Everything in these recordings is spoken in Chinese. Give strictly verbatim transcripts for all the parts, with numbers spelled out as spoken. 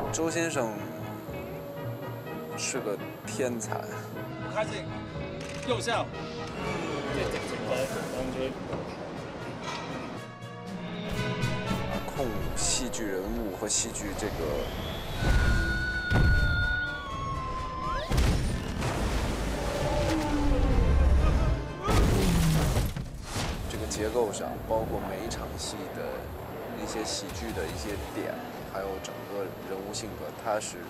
周先生是个天才。 开始，右笑。 控戏剧人物和戏剧这个这个结构上，包括每一场戏的一些喜剧的一些点，还有整个人物性格，他是。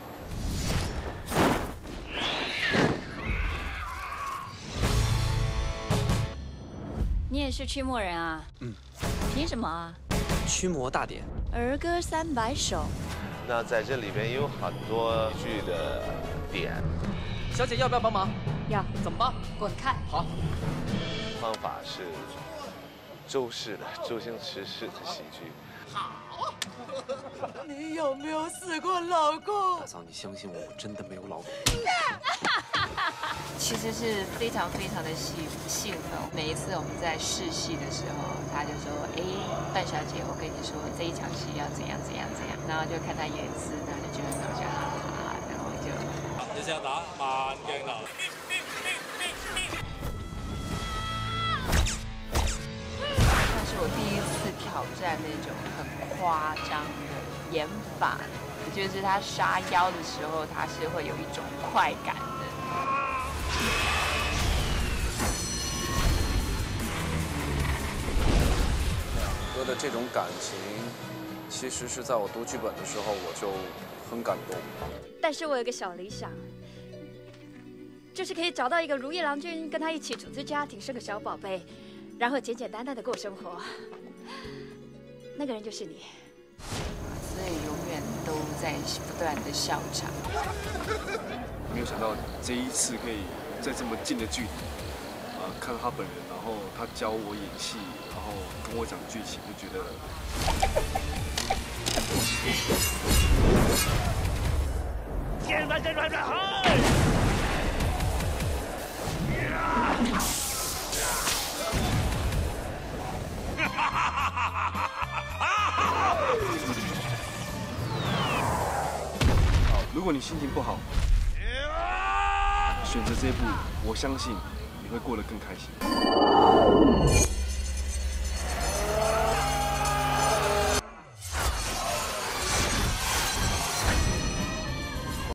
你也是驱魔人啊？嗯。凭什么啊？ 驱魔大典。 儿歌三百首。 那在这里边也有很多剧的点。 小姐要不要帮忙？ 要。 怎么帮？ 滚开。 好。 方法是周式的周星驰式的喜剧。 好。 你有没有死过老公？ 大嫂，你相信我，我真的没有老公。 其实是非常非常的兴兴奋。每一次我们在试戏的时候，他就说：“哎，段小姐，我跟你说这一场戏要怎样怎样怎样。”然后就看他演字，然后就觉得好像哈哈，然後就。 一隻打慢鏡頭。 那是我第一次挑戰那種很誇張的演法，就是他殺妖的時候，他是會有一種快感的。 两个的这种感情，其实是在我读剧本的时候我就很感动。 但是我有个小理想，就是可以找到一个如意郎君，跟他一起组织家庭，生个小宝贝，然后简简单单的过生活。那个人就是你。 所以永远都在不断的笑场。 没有想到这一次可以在这么近的距离，啊、呃，看到他本人，然后他教我演戏，然后跟我讲剧情，就觉得。 剑翻身转转好。 如果你心情不好，选择这一部，我相信你会过得更开心。